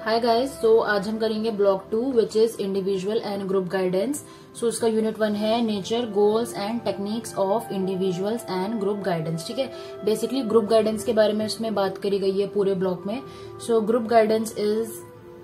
Hi guys, सो आज हम करेंगे block 2 which is individual and group guidance. So इसका यूनिट 1 है nature, goals and techniques of individuals and group guidance. ठीक है, बेसिकली ग्रुप गाइडेंस के बारे में इसमें बात करी गई है पूरे ब्लॉक में। So group guidance is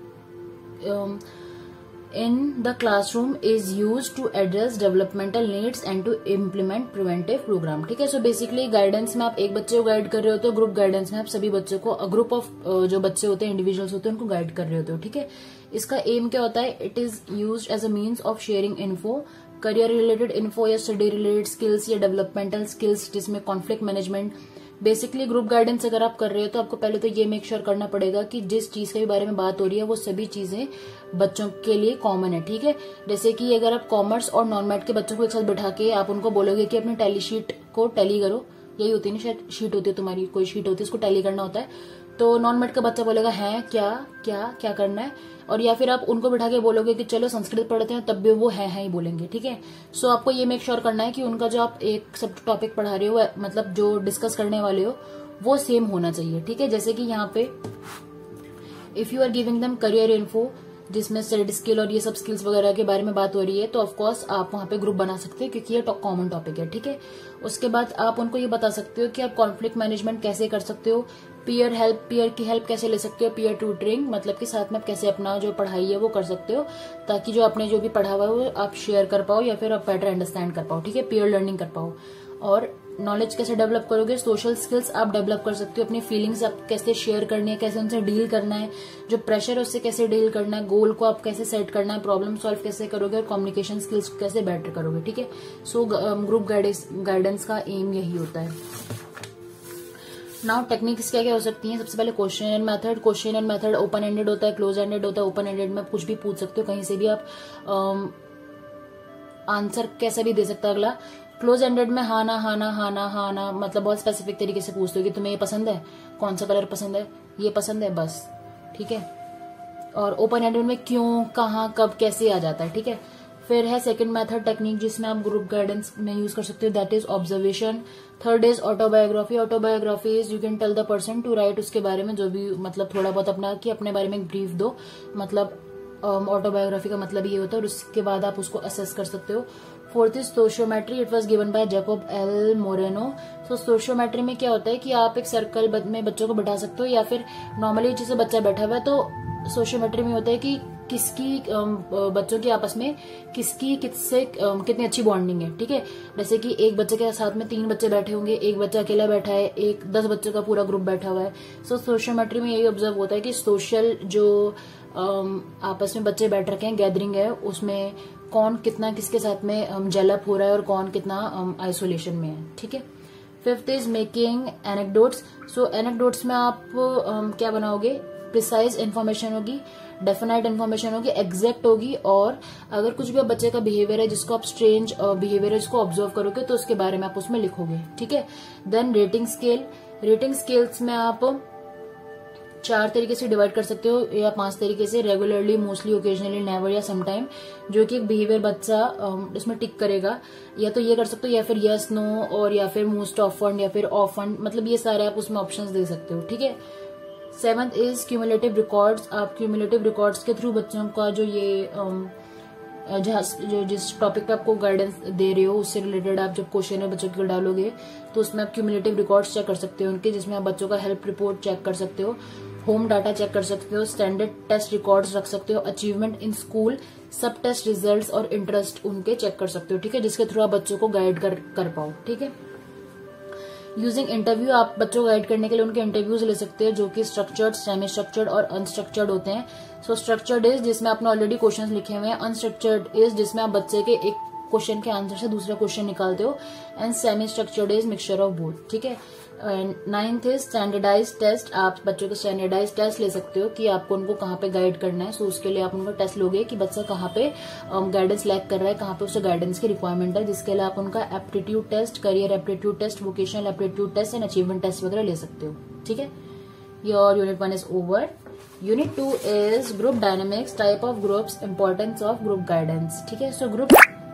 in the classroom is used to address developmental needs and to implement preventive program। ठीक है, सो बेसिकली गाइडेंस में आप एक बच्चे को गाइड कर रहे होते हो, ग्रुप गाइडेंस में आप सभी बच्चों को, ग्रुप ऑफ जो बच्चे होते हैं, इंडिविजुअल्स होते हैं, उनको गाइड कर रहे होते हो। ठीक है, इसका एम क्या होता है? It is used as a means of sharing info, career related info या स्टडी रिलेटेड स्किल्स या डेवलपमेंटल स्किल्स, जिसमें conflict management. Basically group guidance अगर आप कर रहे हो तो आपको पहले तो ये मेक श्योर करना पड़ेगा कि जिस चीज के बारे में बात हो रही है वो सभी चीजें बच्चों के लिए कॉमन है। ठीक है, जैसे कि अगर आप कॉमर्स और नॉन मैथ के बच्चों को एक साथ बिठा के आप उनको बोलोगे कि अपनी टैली शीट को टैली करो, यही होती है ना, शायद शीट होती है तुम्हारी, कोई शीट होती है, उसको टैली करना होता है, तो नॉन मैथ का बच्चा बोलेगा है क्या क्या क्या करना है। और या फिर आप उनको बिठा के बोलोगे कि चलो संस्कृत पढ़ते हैं, तब भी वो है ही बोलेंगे। ठीक है, सो आपको ये मेक श्योर करना है कि उनका जो आप एक सब टॉपिक पढ़ा रहे हो, मतलब जो डिस्कस करने वाले हो, वो सेम होना चाहिए। ठीक है, जैसे कि यहाँ पे if you are giving them career info, जिसमें सेड स्किल और ये सब स्किल्स वगैरह के बारे में बात हो रही है, तो ऑफकोर्स आप वहां पे ग्रुप बना सकते हो क्योंकि ये कॉमन टॉपिक है। ठीक है, उसके बाद आप उनको ये बता सकते हो कि आप कॉन्फ्लिक्ट मैनेजमेंट कैसे कर सकते हो, पीयर की हेल्प कैसे ले सकते हो, पीयर ट्यूटरिंग, मतलब कि साथ में आप कैसे अपना जो पढ़ाई है वो कर सकते हो, ताकि जो आपने जो भी पढ़ा हुआ है वो आप शेयर कर पाओ या फिर आप बेटर अंडरस्टैंड कर पाओ। ठीक है, पीयर लर्निंग कर पाओ। और नॉलेज कैसे डेवलप करोगे? सोशल स्किल्स आप डेवलप कर सकते हो, अपनी फीलिंग्स आप कैसे शेयर करनी है, कैसे उनसे डील करना है, जो प्रेशर है उससे कैसे डील करना है, गोल को आप कैसे सेट करना है, प्रॉब्लम सॉल्व कैसे करोगे, और कम्युनिकेशन स्किल्स कैसे बेटर करोगे। ठीक है, सो ग्रुप गाइडेंस का एम यही होता है। नाउ टेक्निक्स क्या क्या हो सकती हैं? सबसे पहले question and method. Question and method open ended होता है, क्लोज एंडेड होता है। ओपन एंडेड में कुछ भी पूछ सकते हो, कहीं से भी आप आंसर कैसा भी दे सकता है अगला। क्लोज एंडेड में हाँ ना हाँ ना हाँ ना हाँ ना, मतलब बहुत स्पेसिफिक तरीके से पूछते हो कि तुम्हें ये पसंद है, कौन सा कलर पसंद है, ये पसंद है, बस। ठीक है, और ओपन एंडेड में क्यों, कहाँ, कब, कैसे आ जाता है। ठीक है, फिर है सेकंड मेथड टेक्निक, जिसमें आप ग्रुप गाइडेंस में यूज कर सकते हो, that is observation. Third is autobiography. Autobiography is you can tell the person to write उसके बारे में जो भी, मतलब थोड़ा बहुत अपना कि अपने बारे में एक ब्रीफ दो, मतलब ऑटोबायोग्राफी का मतलब ये होता है, और उसके बाद आप उसको असेस कर सकते हो। Fourth is sociometry, it was given by Jacob L Moreno. So sociometry में क्या होता है कि आप एक सर्कल में बच्चों को बैठा सकते हो, या फिर नॉर्मली जैसे बच्चा बैठा हुआ है तो सोशियोमेट्री में होता है कि किसकी बच्चों की आपस में किसकी किससे कितनी अच्छी बॉन्डिंग है। ठीक है, जैसे कि एक बच्चे के साथ में 3 बच्चे बैठे होंगे, एक बच्चा अकेला बैठा है, 10 बच्चों का पूरा ग्रुप बैठा हुआ है। सो सोशियोमेट्री में यही ऑब्जर्व होता है कि सोशल जो आपस में बच्चे बैठ रखे हैं, गैदरिंग है, उसमें कौन कितना किसके साथ में जेलअप हो रहा है और कौन कितना आइसोलेशन में है। ठीक है, fifth is making anecdotes. So anecdotes में आप क्या बनाओगे? प्रिसाइज इन्फॉर्मेशन होगी, डेफिनेट इन्फॉर्मेशन होगी, एग्जैक्ट होगी, और अगर कुछ भी बच्चे का बिहेवियर है जिसको आप स्ट्रेंज बिहेवियर है जिसको ऑब्जर्व करोगे तो उसके बारे में आप उसमें लिखोगे। ठीक है, then rating scale. Rating scales में आप 4 तरीके से डिवाइड कर सकते हो या 5 तरीके से, रेगुलरली, मोस्टली, ओकेजनली, नेवर या समटाइम, जो कि एक बिहेवियर बच्चा इसमें टिक करेगा, या तो ये कर सकते हो, या फिर यस नो, और या फिर मोस्ट ऑफन, या फिर ऑफन, मतलब ये सारे आप उसमें ऑप्शंस दे सकते हो। ठीक है, 7th इज क्यूमुलेटिव रिकॉर्ड्स। आप क्यूमुलेटिव रिकॉर्ड्स के थ्रू बच्चों का जो ये जो जिस टॉपिक पे आपको गाइडेंस दे रहे हो उससे रिलेटेड आप जब क्वेश्चन है बच्चों के डालोगे तो उसमें आप क्यूमुलेटिव रिकॉर्ड्स चेक कर सकते हो उनके, जिसमें आप बच्चों का हेल्प रिपोर्ट चेक कर सकते हो, होम डाटा चेक कर सकते हो, स्टैंडर्ड टेस्ट रिकॉर्ड्स रख सकते हो, अचीवमेंट इन स्कूल, सब टेस्ट रिजल्ट्स और इंटरेस्ट उनके चेक कर सकते हो। ठीक है, जिसके थ्रू आप बच्चों को गाइड कर पाओ। ठीक है, यूजिंग इंटरव्यू, आप बच्चों को गाइड करने के लिए उनके इंटरव्यूज ले सकते हैं, जो कि स्ट्रक्चर्ड, सेमी स्ट्रक्चर्ड और अनस्ट्रक्चर्ड होते हैं। सो स्ट्रक्चर्ड इज जिसमें आपने ऑलरेडी क्वेश्चंस लिखे हुए हैं, अनस्ट्रक्चर्ड इज जिसमें आप बच्चे के एक क्वेश्चन के आंसर से दूसरा क्वेश्चन निकालते हो, and semi structured is mixture of both. ठीक है, 9th इज स्टैंडर्डाइज टेस्ट। आप बच्चों के स्टैंडर्डाइज टेस्ट ले सकते हो कि आपको उनको कहाँ पे गाइड करना है। सो उसके लिए आप उनका टेस्ट लोगे कि बच्चा कहाँ पे गाइडेंस लैक कर रहा है, कहाँ पे उसे गाइडेंस की रिक्वायरमेंट है, जिसके लिए आप उनका aptitude test, career aptitude test, vocational aptitude test and achievement test वगैरह ले सकते हो। ठीक है, your unit 1 is over. Unit 2 is group dynamics, type of groups, importance of group guidance. ठीक है, सो ग्रुप,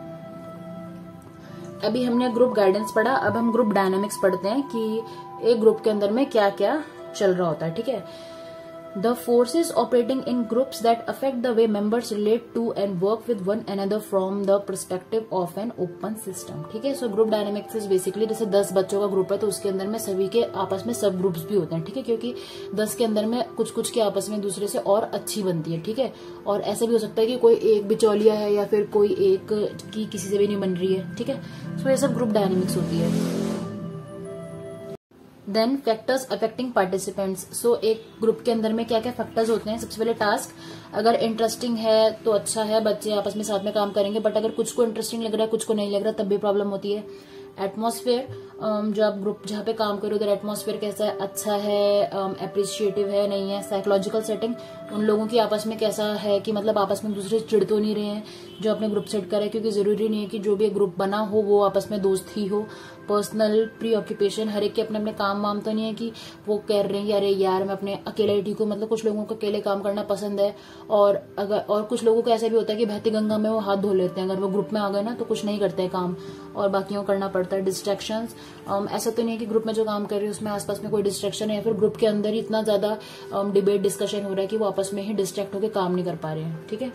अभी हमने ग्रुप गाइडेंस पढ़ा, अब हम ग्रुप डायनामिक्स पढ़ते हैं कि एक ग्रुप के अंदर में क्या क्या चल रहा होता है। ठीक है, The forces operating in groups that affect the way members relate to and work with one another from the perspective of an open system. ठीक है, so group dynamics is basically जैसे 10 बच्चों का ग्रुप है तो उसके अंदर में सभी के आपस में सब ग्रुप्स भी होते हैं, ठीक है, क्योंकि 10 के अंदर में कुछ कुछ के आपस में दूसरे से और अच्छी बनती है, ठीक है। और ऐसा भी हो सकता है कि कोई एक बिचौलिया है या फिर कोई एक की किसी से भी नहीं बन रही है, ठीक है। सो ये सब ग्रुप डायनामिक्स होती है। Then factors affecting participants. So एक ग्रुप के अंदर में क्या क्या फैक्टर्स होते हैं। सबसे पहले टास्क, अगर इंटरेस्टिंग है तो अच्छा है, बच्चे आपस में साथ में काम करेंगे, बट अगर कुछ को इंटरेस्टिंग लग रहा है कुछ को नहीं लग रहा तब भी प्रॉब्लम होती है। एटमॉस्फेयर, जो आप ग्रुप जहाँ पे काम करो उधर एटमॉस्फेयर कैसा है, अच्छा है, अप्रिशिएटिव है, नहीं है। साइकोलॉजिकल सेटिंग, उन लोगों की आपस में कैसा है कि मतलब आपस में दूसरे से चिढ़ तो नहीं रहे हैं जो अपने ग्रुप सेट करे, क्योंकि जरूरी नहीं है कि जो भी एक ग्रुप बना हो वो आपस में दोस्त ही हो। पर्सनल प्री ऑक्यूपेशन, हर एक के अपने अपने काम वाम तो नहीं है कि वो कह रहे हैं कि अरे यार मैं अपने अकेले ही ठीक हूँ, मतलब कुछ लोगों को अकेले काम करना पसंद है, और कुछ लोगों को ऐसा भी होता है कि बहती गंगा में वो हाथ धो लेते हैं, अगर वो ग्रुप में आ गए ना तो कुछ नहीं करते हैं काम और बाकियों को करना पड़ता है। डिस्ट्रैक्शंस, ऐसा तो नहीं है कि ग्रुप में जो काम कर रहे हैं उसमें आसपास में कोई डिस्ट्रैक्शन है या फिर ग्रुप के अंदर ही इतना ज्यादा डिबेट डिस्कशन हो रहा है कि वो आपस में ही डिस्ट्रैक्ट होकर काम नहीं कर पा रहे हैं, ठीक है।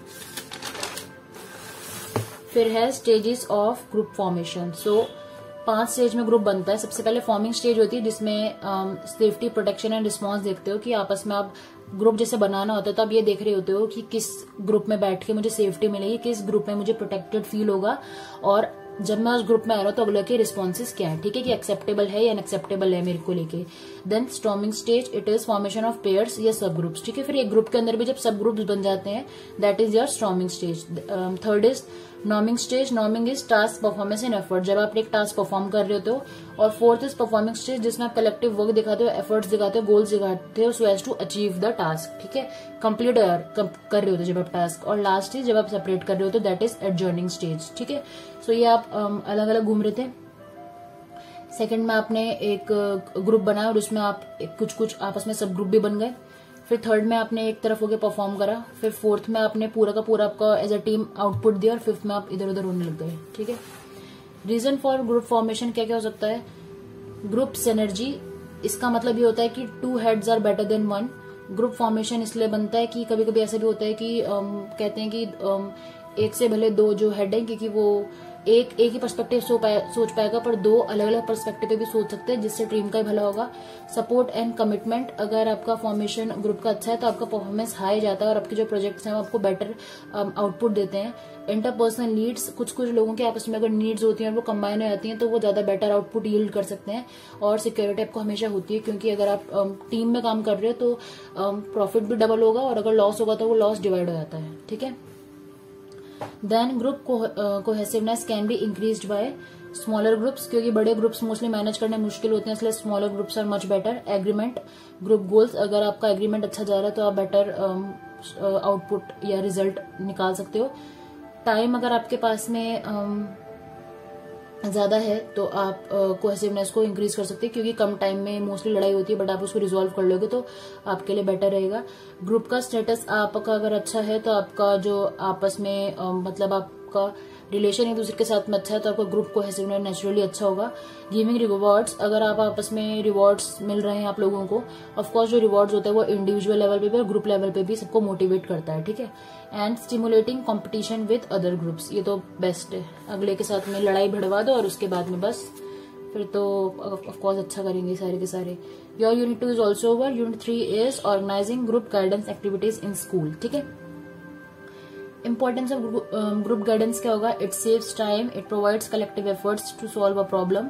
फिर है stages of group formation. So 5 stage में ग्रुप बनता है। सबसे पहले फॉर्मिंग स्टेज होती है जिसमें सेफ्टी, प्रोटेक्शन एंड रिस्पॉन्स देखते हो कि आपस में आप ग्रुप जैसे बनाना होता है तो आप ये देख रहे होते हो कि किस ग्रुप में बैठ के मुझे सेफ्टी मिलेगी, किस ग्रुप में मुझे प्रोटेक्टेड फील होगा, और जब मैं उस ग्रुप में आ रहा हूँ तो अगले के रिस्पॉन्सेज क्या है, ठीक है, कि एक्सेप्टेबल है या अनएक्सेप्टेबल है मेरे को लेके। Then storming stage, it is formation of pairs या सब ग्रुप्स, ठीक है। फिर एक ग्रुप के अंदर भी जब सब ग्रुप्स बन जाते हैं that is your storming stage. Third is norming stage. Norming is task performance and effort, जब आप एक टास्क परफॉर्म कर रहे होते हो। और फोर्थ इज परफॉर्मिंग स्टेज जिसमें आप कलेक्टिव वर्क दिखाते हो, एफर्ट्स दिखाते हो, गोल्स दिखाते हो so as to achieve the task, ठीक है, कंप्लीट कर रहे होते हो जब आप टास्क। और लास्ट इज जब आप सेपरेट कर रहे होते हो दैट इज एडजर्निंग स्टेज, ठीक है। सो ये आप अलग अलग घूम रहे थे। सेकंड में आपने एक ग्रुप बनाया और उसमें आप कुछ कुछ आपस में सब ग्रुप भी बन गए। फिर थर्ड में आपने एक तरफ होकर परफॉर्म करा। फिर फोर्थ में आपने पूरा का पूरा आपका एज अ टीम आउटपुट दिया। और फिफ्थ में आप इधर उधर होने लग गए, ठीक है। रीजन फॉर ग्रुप फॉर्मेशन क्या क्या हो सकता है। ग्रुप सिनर्जी, इसका मतलब ये होता है कि 2 heads are better than 1। Group formation इसलिए बनता है कि कभी कभी ऐसा भी होता है कि कहते हैं कि एक से भले 2 जो हेड है, क्योंकि वो एक ही पर्सपेक्टिव सोच पाएगा पर 2 अलग अलग पर्सपेक्टिव पे भी सोच सकते हैं जिससे टीम का ही भला होगा। सपोर्ट एंड कमिटमेंट, अगर आपका फॉर्मेशन ग्रुप का अच्छा है तो आपका परफॉर्मेंस हाई जाता है और आपके जो प्रोजेक्ट्स हैं वो आपको बेटर आउटपुट देते हैं। इंटरपर्सनल नीड्स, कुछ कुछ लोगों के आपस में अगर नीड्स होती हैं और वो कंबाइन हो जाती हैं तो वो ज्यादा बेटर आउटपुट यील्ड कर सकते हैं। और सिक्योरिटी आपको हमेशा होती है, क्योंकि अगर आप टीम में काम कर रहे हो तो प्रॉफिट भी डबल होगा और अगर लॉस होगा तो वो लॉस डिवाइड हो जाता है, ठीक है। Then group cohesiveness can be increased by smaller groups, क्योंकि बड़े ग्रुप्स मोस्टली मैनेज करने मुश्किल होते हैं, इसलिए smaller groups are much better. Agreement, group goals, अगर आपका एग्रीमेंट अच्छा जा रहा है तो आप बेटर आउटपुट या रिजल्ट निकाल सकते हो। टाइम, अगर आपके पास में ज्यादा है तो आप कोहेसिवनेस को इंक्रीज कर सकते हैं, क्योंकि कम टाइम में मोस्टली लड़ाई होती है बट आप उसको रिजॉल्व कर लोगे तो आपके लिए बेटर रहेगा। ग्रुप का स्टेटस आपका अगर अच्छा है तो आपका जो आपस में मतलब आपका रिलेशन एक दूसरे के साथ में अच्छा है तो आपका ग्रुप कोहेसिवनेस नेचुरली अच्छा होगा। गिविंग रिवॉर्ड्स, अगर आप आपस में रिवॉर्ड्स मिल रहे हैं आप लोगों को, ऑफकोर्स जो रिवॉर्ड्स होता है वो इंडिविजुअल लेवल पे भी और ग्रुप लेवल पे भी सबको मोटिवेट करता है, ठीक है। And stimulating competition with other groups, ये तो बेस्ट है, अगले के साथ में लड़ाई भिड़वा दो और उसके बाद में बस फिर तो ऑफकोर्स अच्छा करेंगे सारे के सारे। Your unit 2 is also over. Unit 3 is organizing group guidance activities in school, ठीक है। इंपॉर्टेंस ऑफ ग्रुप गाइडेंस क्या होगा। It saves time, it provides collective efforts to solve a problem,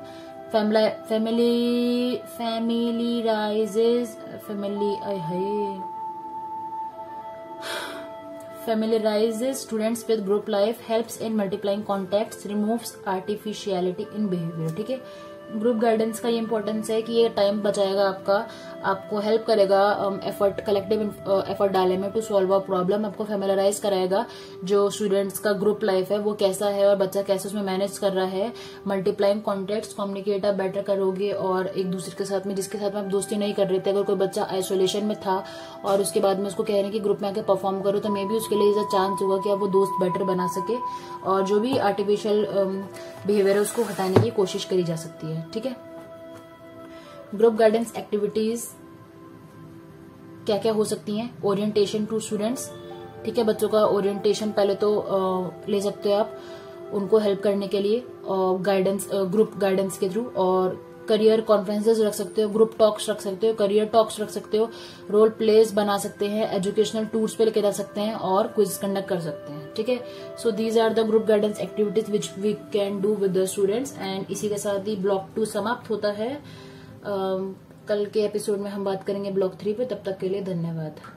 familiarizes students with group life, helps in multiplying contacts, removes artificiality in behavior, ठीक है। Group guidance का ये importance है कि ये time बचाएगा आपको हेल्प करेगा एफर्ट, कलेक्टिव एफर्ट डालने में टू सॉल्व अ प्रॉब्लम, आपको फेमिलराइज कराएगा जो स्टूडेंट्स का ग्रुप लाइफ है वो कैसा है और बच्चा कैसे उसमें मैनेज कर रहा है। मल्टीप्लाइंग कॉन्टेक्ट्स, कम्युनिकेट आप बेटर करोगे और एक दूसरे के साथ में जिसके साथ में आप दोस्ती नहीं कर रहे थे, अगर कोई बच्चा आइसोलेशन में था और उसके बाद में उसको कह रहे हैं कि ग्रुप में आके परफॉर्म करो तो मे बी उसके लिए चांस होगा कि आप वो दोस्त बेटर बना सके और जो भी आर्टिफिशियल बिहेवियर है उसको हटाने की कोशिश करी जा सकती है, ठीक है। ग्रुप गाइडेंस एक्टिविटीज क्या क्या हो सकती हैं। ओरिएंटेशन टू स्टूडेंट्स, ठीक है, बच्चों का ओरिएंटेशन पहले तो ले सकते हो आप उनको हेल्प करने के लिए, गाइडेंस, ग्रुप गाइडेंस के थ्रू। और करियर कॉन्फ्रेंसेस रख सकते हो, ग्रुप टॉक्स रख सकते हो, करियर टॉक्स रख सकते हो, रोल प्लेस बना सकते हैं, एजुकेशनल टूर्स पे लेके जा सकते हैं और क्विज कंडक्ट कर सकते हैं, ठीक है। So these are the group guidance activities which we can do with the students. And इसी के साथ ही ब्लॉक 2 समाप्त होता है। कल के एपिसोड में हम बात करेंगे ब्लॉक 3 पे। तब तक के लिए धन्यवाद।